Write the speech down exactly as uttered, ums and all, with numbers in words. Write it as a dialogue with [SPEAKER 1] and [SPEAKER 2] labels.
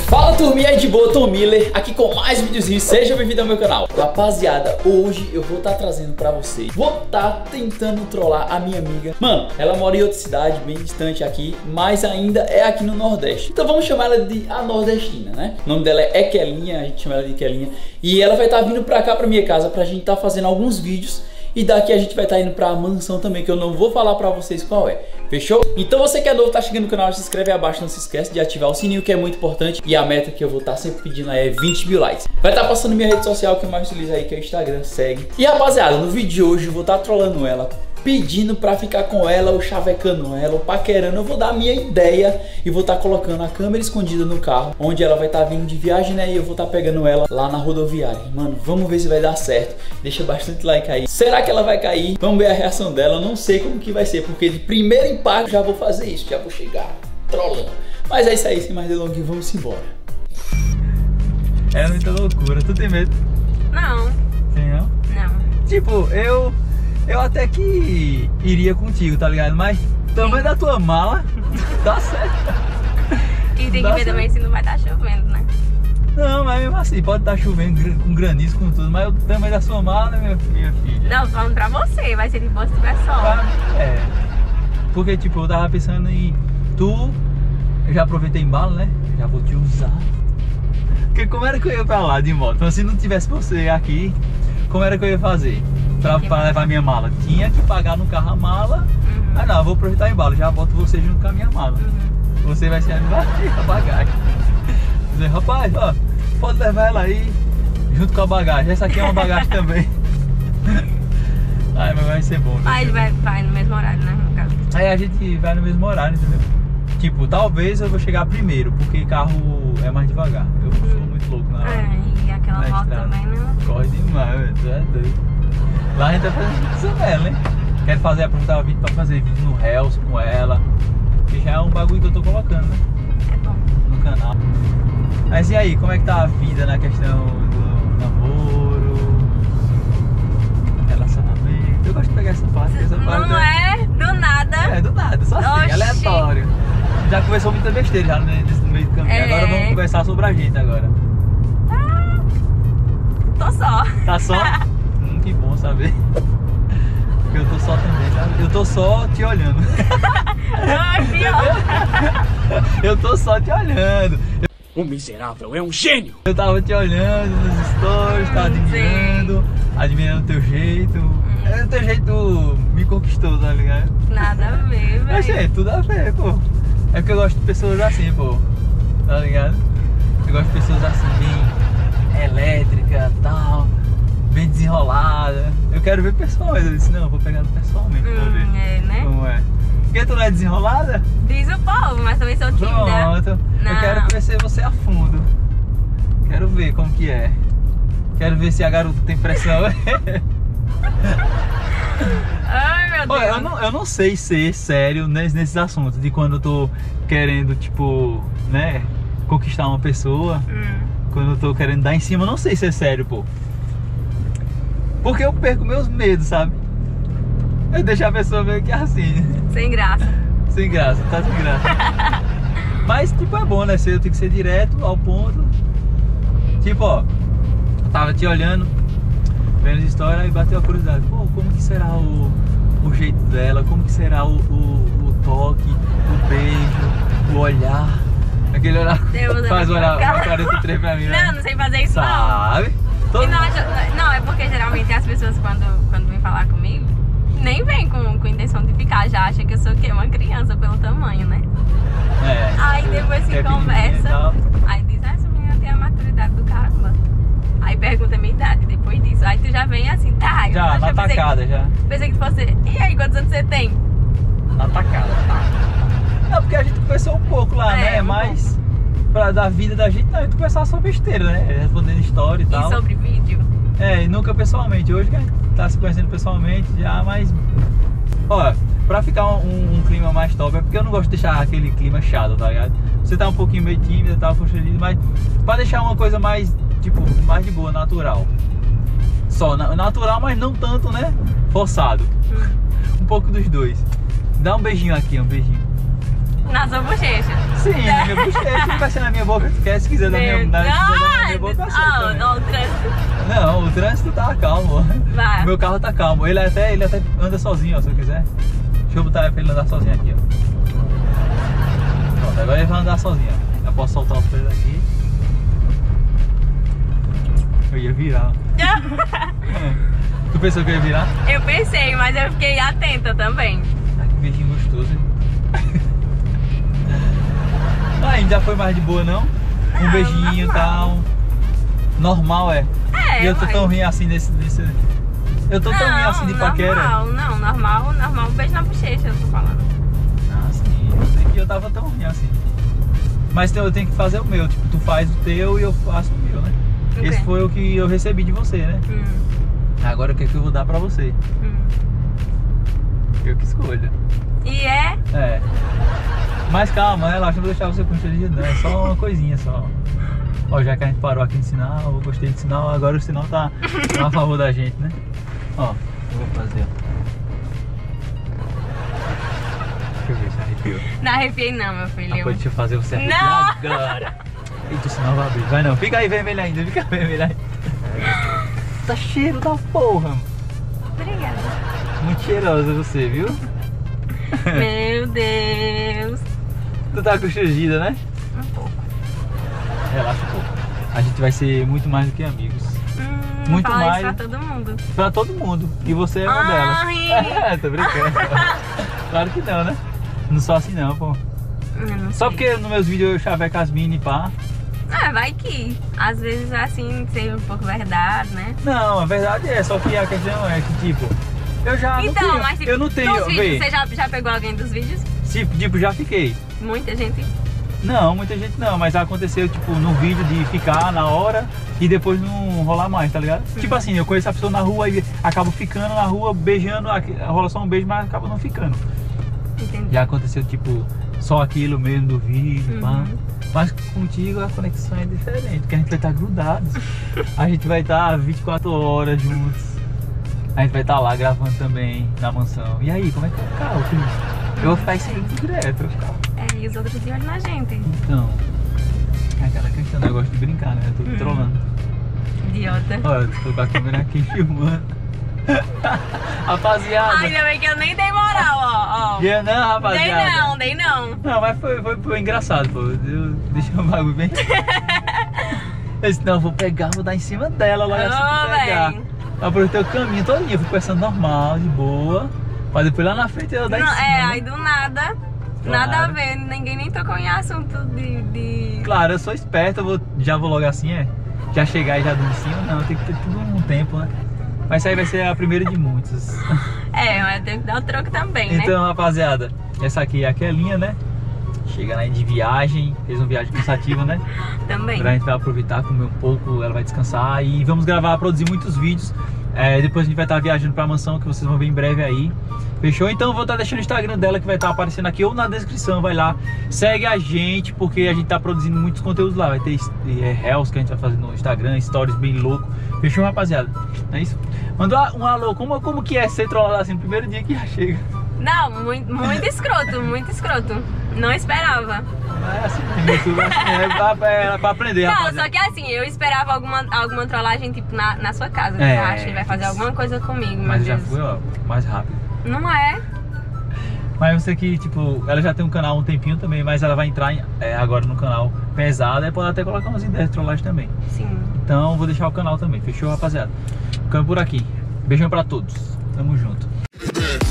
[SPEAKER 1] Fala turminha, de boa, Tom Miller, aqui com mais um videozinho, seja bem-vindo ao meu canal. Rapaziada, hoje eu vou estar tá trazendo pra vocês, vou estar tá tentando trollar a minha amiga. Mano, ela mora em outra cidade, bem distante aqui, mas ainda é aqui no Nordeste. Então vamos chamar ela de a Nordestina, né? O nome dela é Kelinha, a gente chama ela de Kelinha. E ela vai estar tá vindo pra cá, pra minha casa, pra gente estar tá fazendo alguns vídeos. E daqui a gente vai estar tá indo pra mansão também, que eu não vou falar pra vocês qual é. Fechou? Então você que é novo, tá chegando no canal, se inscreve aí abaixo, não se esquece de ativar o sininho, que é muito importante. E a meta que eu vou estar tá sempre pedindo aí é vinte mil likes. Vai estar tá passando minha rede social que eu mais utilizo aí, que é o Instagram, segue. E rapaziada, no vídeo de hoje eu vou estar tá trolando ela, pedindo pra ficar com ela, ou chavecando ela, ou paquerando. Eu vou dar a minha ideia e vou estar tá colocando a câmera escondida no carro, onde ela vai estar tá vindo de viagem, né? E eu vou estar tá pegando ela lá na rodoviária. Mano, vamos ver se vai dar certo. Deixa bastante like aí. Será que ela vai cair? Vamos ver a reação dela. Eu não sei como que vai ser, porque de primeiro impacto já vou fazer isso, já vou chegar trolando. Mas é isso aí, sem mais delongas, vamos embora.
[SPEAKER 2] É muita loucura. Tu tem medo?
[SPEAKER 3] Não.
[SPEAKER 2] Tem não?
[SPEAKER 3] Não.
[SPEAKER 2] Tipo, eu... Eu até que iria contigo, tá ligado? Mas tamanho da tua mala, tá certo.
[SPEAKER 3] E tem que ver também se não vai estar chovendo, né?
[SPEAKER 2] Não, mas mesmo assim, pode estar chovendo com granizo, com tudo. Mas o tamanho da sua mala, minha, minha filha?
[SPEAKER 3] Não, falando pra você, vai ser de boa se tiver sol.
[SPEAKER 2] É. Porque, tipo, eu tava pensando em... Tu, eu já aproveitei embalo, né? Já vou te usar. Porque como era que eu ia pra lá de moto? Então, se não tivesse você aqui, como era que eu ia fazer? Pra, pra levar minha mala, tinha que pagar no carro a mala. Uhum. Ah não, eu vou aproveitar o embalo, já boto você junto com a minha mala. Uhum. Você vai ser a bagagem. Dizer, rapaz, ó, pode levar ela aí junto com a bagagem. Essa aqui é uma bagagem também. Ai, mas vai ser bom.
[SPEAKER 3] Ah, ele vai, vai no mesmo horário, né? No caso.
[SPEAKER 2] Aí a gente vai no mesmo horário, entendeu? Tipo, talvez eu vou chegar primeiro, porque carro é mais devagar. Eu sou uhum. muito louco na
[SPEAKER 3] É, e aquela moto também não.
[SPEAKER 2] Corre demais, velho, tu é doido. Lá a gente tá fazendo isso dela, hein? Quero fazer, aproveitar o vídeo pra fazer vídeo no Reels com ela. Que já é um bagulho que eu tô colocando, né?
[SPEAKER 3] É bom.
[SPEAKER 2] No canal. Mas e aí, como é que tá a vida na questão do namoro, relacionamento? Eu gosto de pegar essa parte, essa parte.
[SPEAKER 3] Não é do nada.
[SPEAKER 2] É, do nada, só assim,
[SPEAKER 3] Oxi.
[SPEAKER 2] Aleatório. Já conversou muita besteira já né, no meio do caminho. É. Agora vamos conversar sobre a gente agora.
[SPEAKER 3] Ah, tô só.
[SPEAKER 2] Tá só? hum, que bom saber. Porque eu tô só também, sabe? Eu tô só te olhando. Eu tô só te olhando.
[SPEAKER 1] O miserável é um gênio.
[SPEAKER 2] Eu tava te olhando nos stories, tava admirando, admirando o teu jeito. Hum. O teu jeito me conquistou, tá ligado?
[SPEAKER 3] Nada a ver, velho.
[SPEAKER 2] Mas é, tudo a ver, pô. É porque eu gosto de pessoas assim, pô. Tá ligado? Eu gosto de pessoas assim, bem elétrica e tal, bem desenrolada. Eu quero ver pessoalmente. Eu disse, não, eu vou pegar pessoalmente pra
[SPEAKER 3] hum,
[SPEAKER 2] ver.
[SPEAKER 3] É, né?
[SPEAKER 2] Como é? Porque tu não é desenrolada?
[SPEAKER 3] Diz o povo, mas também sou tímida.
[SPEAKER 2] Pronto.
[SPEAKER 3] Não.
[SPEAKER 2] Eu quero conhecer você a fundo. Quero ver como que é. Quero ver se a garota tem pressão.
[SPEAKER 3] Ai, meu Deus.
[SPEAKER 2] Olha, eu, não, eu não sei ser sério nesses, nesses assuntos. De quando eu tô querendo, tipo, né, conquistar uma pessoa. Hum. Quando eu tô querendo dar em cima, eu não sei ser sério, pô. Porque eu perco meus medos, sabe? Eu deixo a pessoa meio que assim.
[SPEAKER 3] Sem graça.
[SPEAKER 2] Sem graça, tá sem graça. Mas, tipo, é bom, né? Eu tenho que ser direto, ao ponto. Tipo, ó, eu tava te olhando, vendo as histórias e bateu a curiosidade. Pô, como que será o, o jeito dela? Como que será o, o, o toque, o beijo, o olhar? Aquele olhar.
[SPEAKER 3] Deus,
[SPEAKER 2] faz o olhar quarenta e três pra mim, né?
[SPEAKER 3] Não, não sei fazer isso,
[SPEAKER 2] sabe?
[SPEAKER 3] não. Todo... Não, não, é porque geralmente as pessoas quando, quando vêm falar comigo, nem vem com, com intenção de ficar, já acha que eu sou o quê? Uma criança pelo tamanho, né?
[SPEAKER 2] É.
[SPEAKER 3] Aí depois se conversa, aí diz, ah, essa menina tem a maturidade do caramba. Aí pergunta a minha idade depois disso. Aí tu já vem assim, tá?
[SPEAKER 2] Já, na tacada, já.
[SPEAKER 3] Pensei que tu fosse, e aí, quantos anos você tem?
[SPEAKER 2] Na tacada, tá. Não, porque a gente conversou um pouco lá, é, né? Um Mas pouco. Pra da vida da gente, não, a gente conversava sobre besteira, né? Respondendo história e, e tal.
[SPEAKER 3] E sobre vídeo?
[SPEAKER 2] É, e nunca pessoalmente. Hoje que a gente tá se conhecendo pessoalmente já, mas... Ó, pra ficar um, um, um clima mais top, é porque eu não gosto de deixar aquele clima chato, tá ligado? Você tá um pouquinho meio tímida, tá constrangido, mas pra deixar uma coisa mais, tipo, mais de boa, natural. Só, natural, mas não tanto, né? Forçado. Um pouco dos dois. Dá um beijinho aqui, um beijinho.
[SPEAKER 3] Na sua bochecha.
[SPEAKER 2] Sim, na minha bochecha, não vai ser na minha boca, se quer, se quiser da minha,
[SPEAKER 3] Meu
[SPEAKER 2] da, se quiser da
[SPEAKER 3] Deus.
[SPEAKER 2] minha boca, aceita
[SPEAKER 3] Ah,
[SPEAKER 2] também.
[SPEAKER 3] ó, o trânsito.
[SPEAKER 2] Não, o trânsito tá calmo.
[SPEAKER 3] Vai.
[SPEAKER 2] O meu carro tá calmo. Ele até, ele até anda sozinho, ó, se eu quiser. Deixa eu botar pra ele andar sozinho aqui, ó. Pronto, agora ele vai andar sozinho, ó. Eu posso soltar os pés aqui. Eu ia virar. Tu pensou que eu ia virar?
[SPEAKER 3] Eu pensei, mas eu fiquei atenta também.
[SPEAKER 2] Ai, que beijinho gostoso, hein? Ah, ainda já foi mais de boa, não? Um
[SPEAKER 3] Não,
[SPEAKER 2] beijinho e
[SPEAKER 3] normal.
[SPEAKER 2] tal. Normal, é?
[SPEAKER 3] É,
[SPEAKER 2] E eu tô
[SPEAKER 3] mas-
[SPEAKER 2] tão ruim assim nesse... nesse... Eu tô tão ruim assim de paquera.
[SPEAKER 3] normal, não, normal, normal, um beijo na bochecha, eu tô falando.
[SPEAKER 2] Ah, sim. Eu sei que eu tava tão ruim assim. Mas eu tenho que fazer o meu. Tipo, tu faz o teu e eu faço o meu, né?
[SPEAKER 3] O
[SPEAKER 2] Esse
[SPEAKER 3] quê?
[SPEAKER 2] foi o que eu recebi de você, né?
[SPEAKER 3] Hum,
[SPEAKER 2] Agora o que é que eu vou dar pra você?
[SPEAKER 3] hum.
[SPEAKER 2] Eu que escolho.
[SPEAKER 3] E é?
[SPEAKER 2] É. Mas calma, relaxa, não vou deixar você constrangido, não. É só uma coisinha só. Ó, já que a gente parou aqui no sinal, eu gostei do sinal, agora o sinal tá a favor da gente, né? Ó, eu vou fazer, ó. Deixa eu ver se arrepiou.
[SPEAKER 3] Não arrepiei não, meu filho.
[SPEAKER 2] Ah, pô, deixa eu fazer você arrepiar
[SPEAKER 3] Não.
[SPEAKER 2] agora. Eita, o sinal vai abrir. Vai não, fica aí vermelho ainda, fica vermelho ainda. Tá cheiro da porra, mano.
[SPEAKER 3] Obrigada.
[SPEAKER 2] Muito cheirosa você, viu?
[SPEAKER 3] Meu Deus.
[SPEAKER 2] Tu tá constrangida, né?
[SPEAKER 3] Um pouco.
[SPEAKER 2] Relaxa um pouco. A gente vai ser muito mais do que amigos.
[SPEAKER 3] Hum,
[SPEAKER 2] Muito
[SPEAKER 3] fala
[SPEAKER 2] mais.
[SPEAKER 3] isso pra todo mundo.
[SPEAKER 2] Pra todo mundo. E você é uma delas.
[SPEAKER 3] Ai.
[SPEAKER 2] É, tô brincando. Claro que não, né? Não sou assim não, pô.
[SPEAKER 3] Eu não
[SPEAKER 2] Só
[SPEAKER 3] sei.
[SPEAKER 2] porque nos meus vídeos eu chaveco as mini, pá.
[SPEAKER 3] Ah, vai que. Às vezes assim, seja um pouco verdade, né?
[SPEAKER 2] Não, a verdade é, só que a questão é que, tipo, eu já
[SPEAKER 3] Então,
[SPEAKER 2] não tenho,
[SPEAKER 3] mas tipo,
[SPEAKER 2] eu não tenho,
[SPEAKER 3] nos vídeos,
[SPEAKER 2] vê,
[SPEAKER 3] você já, já pegou alguém dos vídeos?
[SPEAKER 2] se, tipo, já fiquei.
[SPEAKER 3] Muita gente.
[SPEAKER 2] Não, muita gente não, mas aconteceu, tipo, no vídeo de ficar na hora e depois não rolar mais, tá ligado?
[SPEAKER 3] Hum.
[SPEAKER 2] Tipo assim, eu conheço a pessoa na rua e acabo ficando na rua, beijando, aqui- rola só um beijo, mas acaba não ficando.
[SPEAKER 3] Entendi.
[SPEAKER 2] Já aconteceu, tipo, só aquilo mesmo do vídeo,
[SPEAKER 3] Uhum.
[SPEAKER 2] pá. Mas contigo a conexão é diferente, porque a gente vai estar grudados. A gente vai estar vinte e quatro horas juntos. A gente vai estar lá gravando também na mansão. E aí, como é que vai ficar o clima? Eu vou ficar isso direto. Eu ficar.
[SPEAKER 3] É, e os outros de olho na gente.
[SPEAKER 2] Então, é aquela questão, né? Eu gosto de brincar, né? Eu tô
[SPEAKER 3] Hum.
[SPEAKER 2] trolando.
[SPEAKER 3] Idiota.
[SPEAKER 2] Olha, eu tô com a câmera aqui filmando. Rapaziada.
[SPEAKER 3] Ainda bem que eu nem dei moral, ó. ó.
[SPEAKER 2] E eu não,
[SPEAKER 3] Dei
[SPEAKER 2] rapaziada.
[SPEAKER 3] não, dei não.
[SPEAKER 2] Não, mas foi, foi, foi engraçado, pô. Eu, deixa o bagulho bem. Eu disse, não, eu vou pegar, vou dar em cima dela logo assim
[SPEAKER 3] Ô,
[SPEAKER 2] que pegar.
[SPEAKER 3] véi.
[SPEAKER 2] Eu aproveitei o caminho todinho, eu fui conversando normal, de boa. Mas depois lá na frente eu dar em
[SPEAKER 3] Não,
[SPEAKER 2] cima.
[SPEAKER 3] é,
[SPEAKER 2] né?
[SPEAKER 3] aí do nada.
[SPEAKER 2] Claro.
[SPEAKER 3] Nada a ver, ninguém nem tocou em assunto de. de...
[SPEAKER 2] Claro, eu sou esperto, eu vou, já vou logo assim, é. Já chegar e já dando em cima, não, tem que ter tudo um tempo, né? Mas isso aí vai ser a primeira de muitos.
[SPEAKER 3] É, mas tem que dar o troco também, né?
[SPEAKER 2] Então, rapaziada, essa aqui é a Kelinha, né? Chega lá de viagem, fez uma viagem cansativa, né?
[SPEAKER 3] Também.
[SPEAKER 2] Agora a gente vai aproveitar, comer um pouco, ela vai descansar e vamos gravar, produzir muitos vídeos. É, depois a gente vai estar viajando pra mansão, que vocês vão ver em breve aí. Fechou? Então eu vou estar deixando o Instagram dela, que vai estar aparecendo aqui ou na descrição, vai lá. Segue a gente, porque a gente tá produzindo muitos conteúdos lá. Vai ter é, reels que a gente vai fazer no Instagram, stories bem louco. Fechou, rapaziada? Não é isso? Mandou um alô, como, como que é ser trollado assim no primeiro dia que já chega?
[SPEAKER 3] Não, muito, muito escroto, muito escroto. Não esperava.
[SPEAKER 2] É assim mesmo, YouTube, assim, é, pra, é pra aprender,
[SPEAKER 3] Não,
[SPEAKER 2] rapaziada.
[SPEAKER 3] só que assim, eu esperava alguma, alguma trollagem, tipo, na, na sua casa.
[SPEAKER 2] É.
[SPEAKER 3] Eu acho que ele vai fazer alguma coisa comigo, meu
[SPEAKER 2] Mas já
[SPEAKER 3] Deus.
[SPEAKER 2] foi, ó, mais rápido.
[SPEAKER 3] Não é?
[SPEAKER 2] Mas você que, tipo, ela já tem um canal há um tempinho também, mas ela vai entrar em- é, agora no canal pesado, aí pode até colocar umas ideias de trollagem também.
[SPEAKER 3] Sim.
[SPEAKER 2] Então vou deixar o canal também, fechou, rapaziada? Ficando por aqui. Beijão pra todos. Tamo junto.